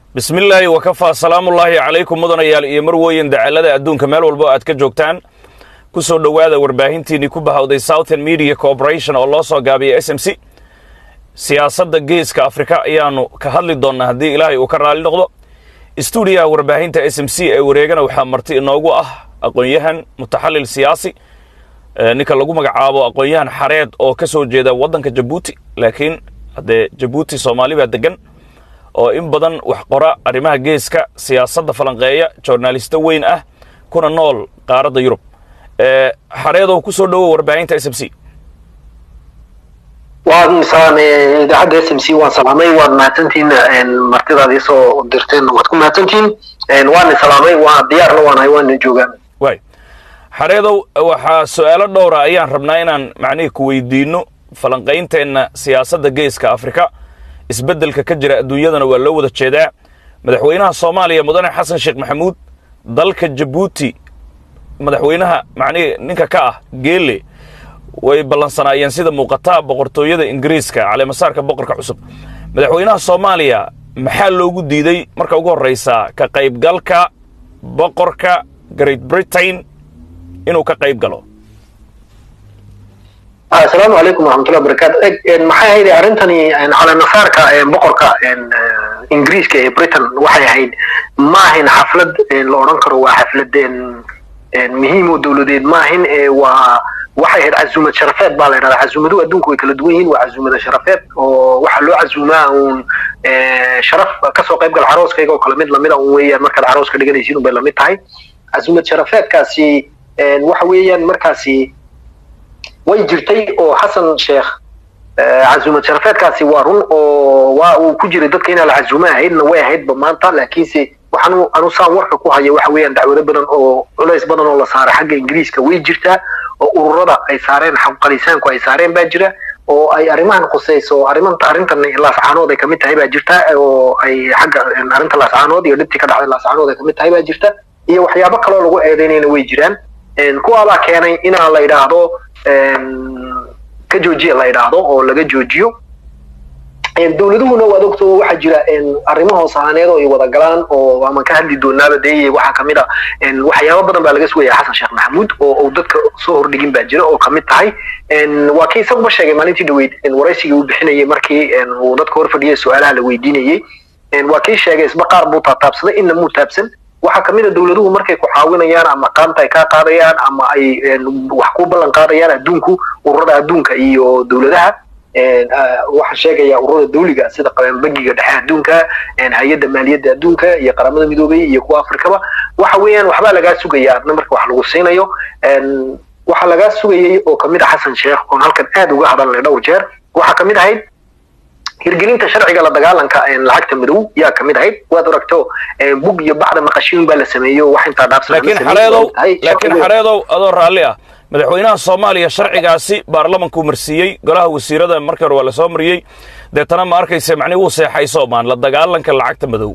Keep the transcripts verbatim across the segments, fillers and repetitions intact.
بسم الله وكفى سلام الله عليكم مدن يال iyo marweyn dacalada adduunka meel walba aad ka joogtaan ku soo dhawaada warbaahintiini ku bahawday Southern Media Corporation oo loo soo gaabiyay S M C siyaasadda geeska Afrika ayaanu ka hadli doonaa hadii Ilaahay uu ka raali noqdo studio warbaahinta S M C ee wareegana waxa marti inoogu ah aqoon-yahan mutaxallil siyaasi ninka lagu magacaabo aqoon-yahan xareed oo ka soo jeeda wadanka Djibouti laakiin hadee Djibouti Soomaaliya degan oo in badan wax qora arimaha geeska siyaasadda falanqeeya journalista weyn ah kuna nool qaaradda Yurub ee xareedo ku soo dhawo warbaahinta S M C waan salaamay idaacadda S M C waan salaamay waan maatantiin martidaadii soo dirteen waad ku maatantiin waan salaamay waan diyaar waan hay waan joogaan way xareedo waxa su'aalo dhowr ah ayaan rabnaa inaan macnaheedu ku weydiino falanqeynteena siyaasadda geeska Afrika isbeddelka ka jira adduunyadana waa loo wada jeedaa madaxweynaha Soomaaliya mudane Xasan Sheekh Maxamuud dalka Djibouti madaxweynaha macnaheedu ninka ka ah geele way ballansanaayeen sida muuqata boqortooyada Ingiriiska cali masaarka boqorka cusub madaxweynaha Soomaaliya maxaa loogu diiday marka ugu horeysa ka qayb galka boqorka Great Britain inuu ka qayb galo السلام عليكم ورحمة الله وبركاته. maxay ahayd arintani cali masaarka boqorka Ingiriiska ee Britain waxay ahayd ma ahayn xaflad la oran karo waa xaflad muhiim oo dawladeed ma ahayn waa waxay ahayd casuumad sharafeed baa la yiraahdaa casuumadu adduunku way kala duwan yihiin waa casuumada sharafeed oo waxa loo casuumaa uun sharaf ka soo qayb gal arooskayga oo kala mid lamid ah weeyaan marka arooska dhiganaysiin bay lamid tahay casuumad sharafeedkaasi waxa weeyaan markaasi way jirtay oo Xasan Sheekh casuumad sharafeedkaasi waa run oo waa uu ku jiray dadka in la casuumaa ahaydna way ahayd maanta laakiinse waxaanu anu saan warka ku hayo waxa weeyaan dacwado badan oo culays badan oo la saaray xagga Ingiriiska way jirtaa oo ururada ay saareen xaqalisaanku ay saareen baa jira oo ay arimahan qosayso arimanta arintan la saanood ay kamid tahay baa jirta oo ay xagga arinta la saanood iyo dhibti ka dhacday la saanood ay kamid tahay baa jirta iyo waxyaabo kale oo lagu eedeynayna way jiraan kuwa baa keenay in aan la yiraahdo ka joojiyo la yiraahdo oo laga joojiyo dawladuhuna waa ogto waxa jira arrimaha hoosahaneed oo ay wada galaan oo ama ka hadli doonaaba deeyay waxa kamid ah waxyaabo badan baa laga sugayay Xasan Sheekh Maxamuud oo dadka soo hordhigin baa jira oo kamid tahay waa kii sabab sheegay maalintii dhaweyd in waraysiga uu bixinayay markii uu dadka hor fadhiyay su'aalaha la weydiinayay waa kii sheegay isba qaar buu taabsaday in muu taabsan waxa kamid ah dawladuhu markay ku caawinayaan ama qaanta ay ka qaadayaan ama ay wax ku ballan qaadayaan adduunku ururada adduunka iyo dawladaha waxa sheegaya ururada dawliga sida qaran bangiga dhexe adduunka hay'adda maaliyadda adduunka iyo qaramada midoobay iyo kuwa Afrikaba waxa weeyaan waxba laga sugayaa marka wax lagu siinayo waxa laga sugayay oo kamid ah Xasan Sheekh oo halkan aad uga hadalnay dhowr jeer waxa kamid ahayd hirgelinta sharciga la dagaalanka ee lacagta madow yaa kamid ahayd waad aragto bug iyo bacda maqashiin baa la sameeyo wax inta dhaafsan laakiin xareedow laakiin xareedow adoo raalli ah madaxweynaha Soomaaliya sharcigaasi baarlamaanku marsiiyay golaha wasiirada markii hore waa la soo mariyay deetana ma arkaysa macnaheedu uu seexay Soomaan la dagaalanka lacagta madow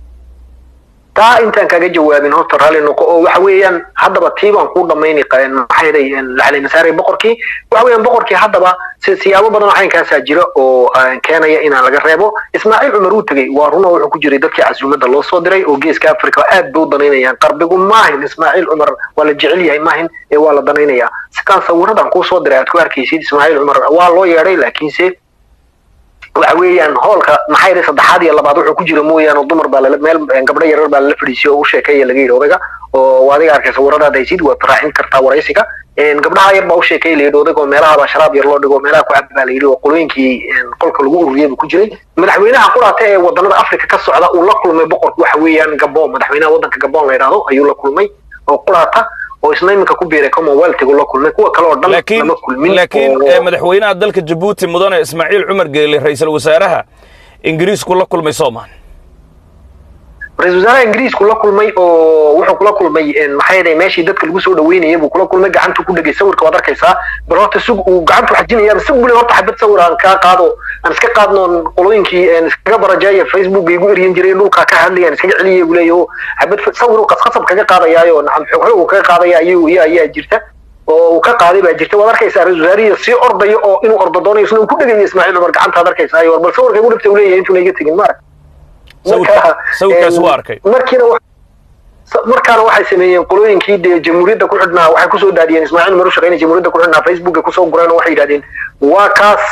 taa intaan kaga jawaabin horta raali noqo oo waxa weeyaan hadaba tiibaan ku dhameeyay qaan maxayday lacalay masaari boqorkii waxa weeyaan boqorkii hadaba siyaabo badan oo caynkaas jira oo keenaya in laga reebo Ismaaciil Cumar uu tagay waa run oo wuxuu ku jiray dadkii casuumada loo soo diray oo geeska Afrika aad buu danaynayaan qarbigu maahin Ismaaciil Cumar wala jecel yahay maahin ee waa la danaynayaa sidaan sawiradan ku soo diray aad ku arkaysid Ismaaciil Cumar waa loo yeeray laakiinse waxa weeyaan hoolka maxay saddexaad iyo labaad wuxuu ku jira mooyaan oo dumar baa la meel gabdho yaryar baa la fadhiisiyo oo u sheekeeyay laga yiraahdo odaga oo waadiga arkaysa waradaada ay sid waa taraacin kartaa waraysiga een gabdhaha yar baa u sheekeeyay leedo odaga oo meelaha ba sharaab yar loo dhigo meelaha ku cabba la yiri oo qolooyinkii qolka lagu ururiyay ku jiray madaxweynaha quraata ee wadannada Afrika ka socda uu la kulmay boqorku waxa weeyaan Gabon madaxweynaha wadanka Gabon la yiraahdo ayuu la kulmay oo quraata oo isnayminka ku biiray Commonwealth la kulmay kuwa kale oo dhan lama kulmin laakiin madaxweynaha dalka Djibouti mudane Ismaaciil Cumar Geele ra'iisul wasaaraha Ingiriisku la kulmay Soomaan ra'iisul wasaaraha Ingiriisku la kulmay oo wuxuu kula kulmay maxay yahay meeshii dadka lagu soo dhaweynayay buu kula kulmay gacanta ku dhagay sawirka wad arkaysaa balota sug uu gacanta xajinaya sug buu horta xabad sawir aan ka qaado aan iska qaadno qolooyinkii aan iska barajaaya Facebook igu eriyin jiray dhulka ka hadlayaan iska celiyay buu leeyahay xabad sawir oo qasqasab kaga qaadayaayo nacam xoog kaga qaadayaa iyo ayaa jirta oo ka qaaday baa jirta wad arkaysaa ra'iisul wasaarihi si ordayo oo inuu ordo doonayo isna ku dhagay Ismaaciil Cumar gacanta arkaysaa bal sawirka ugu dhigtay uu leeyahay intuu iga tagin mar sawirkaas waa arkay markiina markaana waxay sameeyeen qolooyinkii de jamhuuriyadda ku xidhnaa waxay ku soo daadiyeen Ismaaciil Umar shaqeynay jamhuuriyadda ku xidhnaa Facebook ku soo gureen waxay yiraahdeen waa kaas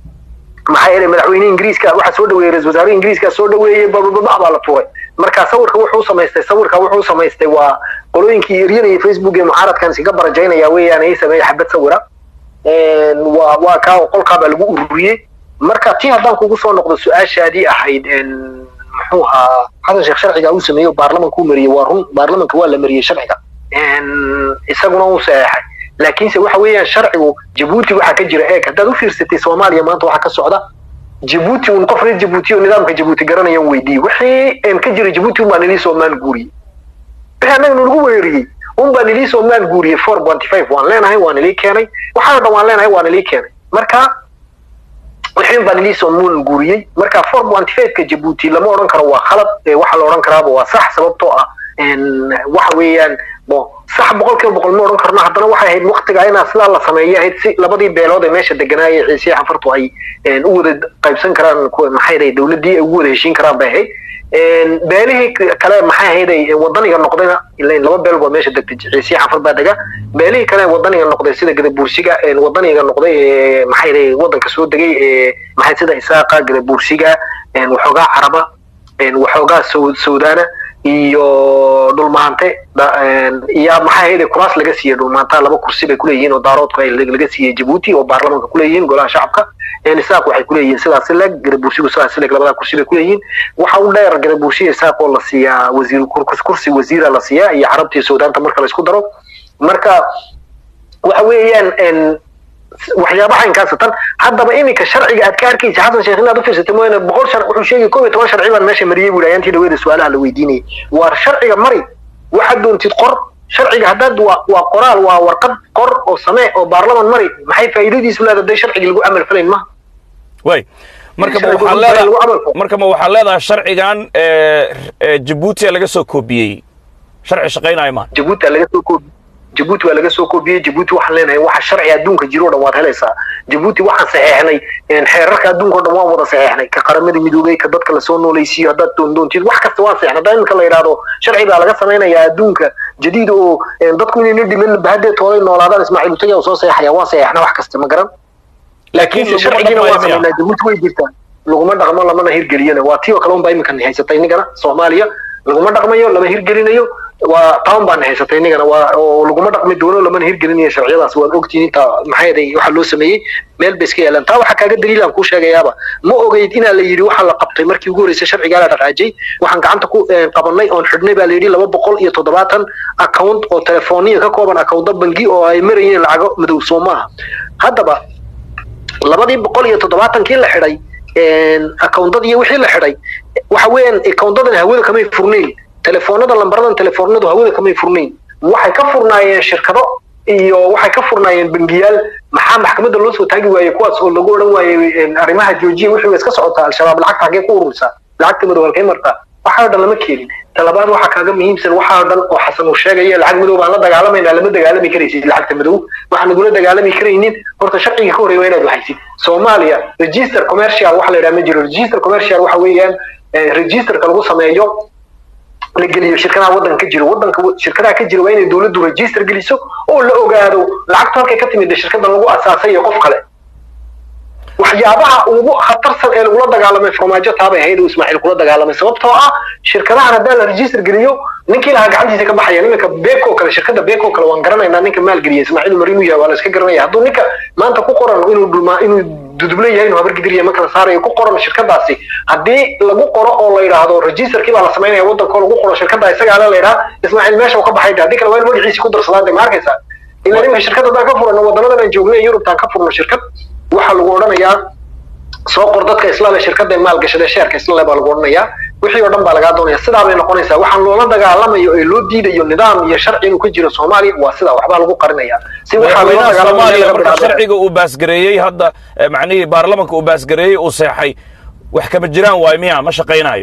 maxay yahay madaxweyne Ingiriiska waxa soo dhaweeyay ra'iisul wasaare Ingiriiska soo dhaweeyay bababa la tuuray marka sawirka wuxuu sameystay sawirka wuxuu sameystay waa qolooyinkii riyanay Facebook ee mucaaradkan si gabar jaynaya weeyaan ay sameeyay xabad sawira een waa waa ka qolka baa lagu ururiyay marka tii haddaan kugu soo noqdo su'aashaadii ahayd een muxuu ahaa hada sheekh sharciga uu sameeyo baarlamaanku mariyay waa run baarlamaanka waa la mariyay sharciga een isaguna uu saxay laakiin se waxa weeyaan sharcigu Djibouti waxa ka jira ee hadda u fiirsatay Soomaaliya maanta waxa ka socda Djibouti uu qof reer Djibouti oo nidaamka Djibouti garanayaan weydii wixii aan ka jira Djibouti uma nili Soomaal guuri waxaana lagu weeriyay um baa nili Soomaal guuri four point five waan leenahay waan nili keenay waxa dhan waan leenahay waan nili keenay marka wixii baa nili Soomaal guuriyay marka four point five ka Djibouti lama oran karo waa khalad waxa la oran karaa waa sax sababtoo ah in waxa weeyaan bo sax boqolkiiba boqol ma oran karna haddana waxay ahayd waqtiga in asla la sameeyay ahayd si labadii beelood ee meesha deganaayay ciise xafartu ay u wada qaybsan karaan maxay yahay dawladii ay ugu wada heshiin karaan bay ahayd een beelihii kale maxay ahayd wadaniga noqdayna ilaa laba beelood oo meesha degtay ciise xafar baa dega beelihii kale wadaniga noqday sida Gadabuursiga ee wadaniga noqday ee maxay yahay wadanka soo degay ee maxay sida Isaaqa Gadabuursiga ee waxoogaa Caraba ee waxoogaa Suudaana iyo dhulmaante iyo maxay ahayd kuraas laga siiyay dhulmaanta laba kursi bay ku leeyihiin oo daaroodka ay laga siiyay Djibouti oo baarlamaanka ku leeyihiin golaha shacabka ee Isaaq waxay ku leeyihiin sidaas lag Gadabuursigu sidaas lag labada kursi bay ku leeyihiin waxa uu dheer Gadabuursiga Isaaq oo la siiyaa wasiir kursi wasiira la siiyaa iyo Carabtii Suudaanta marka la isku daro marka waxa weeyaan in waxyaabaha inkaas tan haddaba iminka sharciga aad ka arkaysa Xasan Sheekh inaad u fiirsatay mooyna boqol sharci wuxuu sheegay koob iyo toban sharci baan meesha mariyay wiilayaantii dhaweeyay su'aalaha la weydiinay waa sharciga mari waxa doontid qor sharciga hadad waa qoraal waa warqad qor oo samee oo baarlamaan mari maxay faa'iidadiisu leedahay sharciga lagu amal falayn ma way marka waxa leedahay marka ma waxa leedahay sharcigan ee Djibouti laga soo koobiyay sharci shaqeynaayo ma Djibouti laga soo koobiyay Djibouti waa laga soo koobiyay Djibouti waxaan leenahay waxa sharci adduunka jiro dhan waad helaysaa Djibouti waxaan saxeexnay in xeerarka adduunka dhan waa wada saxeexnay ka qaramada midoobay ka dadka la soo nooleeyay dad doondoontii wax kasta waa saxeexnay daaimka la yiraahdo sharciga laga sameeyaa adduunka jadiid oo dadku inay dhiman baahday toolay noolaadaan Ismaaciil Mutaya oo soo saxeexaya waa saxeexna wax kasta ma garan laakiin sharciga waa sameeyaa Djibouti way jirtaa laguma dhaqmo lama hirgeliyana waa tii oo kale un baa iminka haysatay nigana Soomaaliya laguma dhaqmayo lama hirgelinayo waa taan baan haysatay nigana waa oo laguma dhaqmi doono lama hirgelinayo sharciyadaas waa ogtiin inta maxay yahay waxa loo sameeyay meel beeska yeelan taa waxa kaaga daliil aan ku sheegayaaba ma ogeyd in la yiri waxa la qabtay markii ugu horeysay sharciga la dhaqaajay waxaan gacanta ku qabanay oo xidhnay baa la yiri laba boqol iyo toddobaatan account oo telefooniga ka kooban account bangi oo ay marayeen lacag madow Soomaha haddaba labadii boqol iyo toddobaatan kii la xidhay een accountadii wixii la xidhay waxa weeyaan accountadan hawada kama furnayn telefoonada lambarada telefoonadu hawada kama furnayn waxay ka furnaayeen shirkado iyo waxay ka furnaayeen bangiyaal maxaa maxkamadda loo soo taagi waayay kuwaas oo lagu oran waayay arrimaha joojiye wixii iska socota al-shabaab lacag xagee ku urursa lacagta madow halkay martaa waxa dhan lama keenin talabaad waxa kaaga muhiimsan waxa dhan oo Xasan uu sheegay lacag madow baan la dagaalamayna lama dagaalami karaysid lacagta madow waxaan ugu dagaalami karaynin horta sharciga ka horeeyo inaad waxaysid Soomaaliya register commercial waxa la yiraahdo ma jiro register commercial waxa weeyaan registerka lagu sameeyo la geliyo shirkadaha wadanka jiro wadanka shirkadaha ka jiro waa inay dawladdu register geliso oo la ogaado lacagta halka ka timid shirkada lagu asaasay qof kale waxyaabaha ugu khatarsan ee lagu dagaalamay farmaajo taabay hay'ad Ismaaciil kula dagaalamay sababtoo ah shirkadaha haddii la register geliyo ninkii laha gacantiisa ka baxaya nimanka Beko kale shirkada Beko kale waan garanaynaa ninka maal geliya Ismaaciil Marinu yahay wala iska garanaya hadduu ninka maanta ku qoran inuu dhulma inuu dudubleey yahay inuu habar gidiriya ma kala saarayo ku qoran shirkadaasi haddii lagu qoro oo la yiraahdo registerkii baa la sameeyaa wadanka lagu qoro shirkada isaga la yiraahdo Ismaaciil meesha uu ka baxay haddii kale waa in magaciisa ku darsadaan ma arkaysaa ilaa in shirkada ka furan wadamada aan joognay Yurub taan ka furno shirkad waxa lagu oranayaa soo qor dadka islaamka shirkada maal gashada sheerka islaamka baa lagu oranayaa wixii oo dhan baa laga doonayaa sidaa bay noqonaysaa waxaan loola dagaalamayo ee loo diidayo nidaam iyo sharci inuu ka jiro Soomaaliya waa sidaa waxba lagu qarinayaa si waxa loo dagaalamayo marka sharciga uu baasgareeyay hadda macnaheedu baarlamaanka uu baasgareeyay uu seexay wax kama jiraan waay miya ma shaqeynayo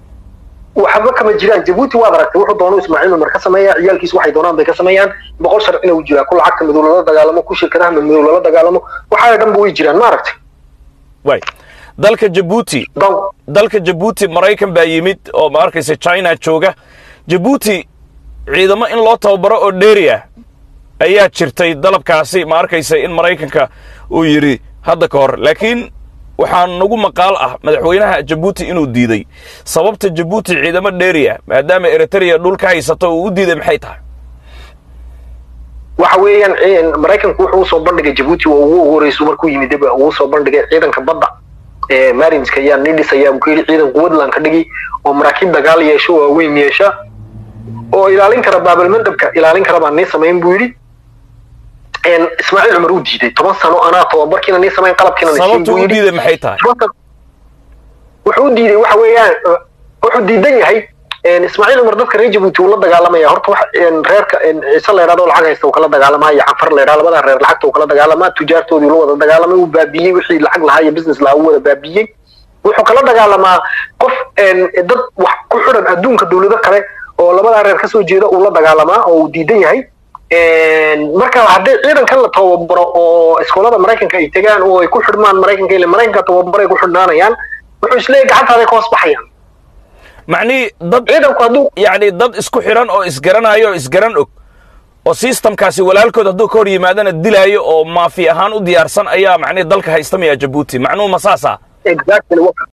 waxba kama jiraan Djibouti waa aragtay wuxuu doono Ismaaciil Umar ka sameeyaa ciyaalkiis waxay doonaan bay ka sameeyaan boqol sharci inuu jiro ku lacagta madow la dagaalamo ku shirkadaha madow la dagaalamo waxa dhan buu jiraan ma aragtay way dalka Djibouti dalka Djibouti Maraykan baa yimid oo ma arkaysa China jooga Djibouti ciidamo in loo tababaro oo dheeriya ayaa jirtay dalabkaasi ma arkaysa in Maraykanka uu yiri hadda ka hor laakiin waxaan nagu maqaal ah madaxweynaha Djibouti inuu diiday sababta Djibouti ciidamo dheeriya maadaama Eritrea dhulka haysato uu u diiday maxay tahay waxa weeyaan Maraykanku wuxuu soo bandhigay Djibouti oo ugu horeyso markuu yimid dib uu soo bandhigay ciidanka badda ee Marinska ayaa nidis ayaa ku yiri ciidan quwad laan ka dhigi oo maraakiib dagaal yeesho oo weyn yeesha oo ilaalin kara baabal mandabka ilaalin kara baan sameyn buu yiri een Ismaaciil Umar uu diiday toban sano ana tababarkiina ni sameyn qalabkiina ni sababtu uu diiday maxay tahay wuxuu diiday waxa weeyaan wuxuu diidan yahay een Ismaaciil Umar dadka reer Djibouti uu la dagaalamaya horta wax een reerka een Ciise leedahay lacag haysta oo kala dagaalamaya Cafar leedahay labada reer lacagta oo kala dagaalama tujaartoodii loo wada dagaalamay uu baabiyay wixii lacag lahaa iyo business laa wada baabiyay wuxuu kala dagaalamaa qof een dad wax ku xiran adduunka dawladda kale oo labada reer ka soo jeeda uu la dagaalamaa oo uu diidan yahay een marka hadii ciidankan la tababaro oo iskoolada Maraykanka ay tagaan oo ay ku xirmaan Maraykanka ilaa Maraykanka tababaray ku xidhnaanayaan wuxuu isleeyahay gacantaada ka hoos baxayaan معني ضد يعني ضد اسكو حيران او اسغرانايو اسغران og oo systemkaasi walaalkood haduu ka hor yimaadana dilaayo oo maafi ahaan u diyaarsan ayaa macni dalka haystamaya Djibouti macnuu masaasa exactly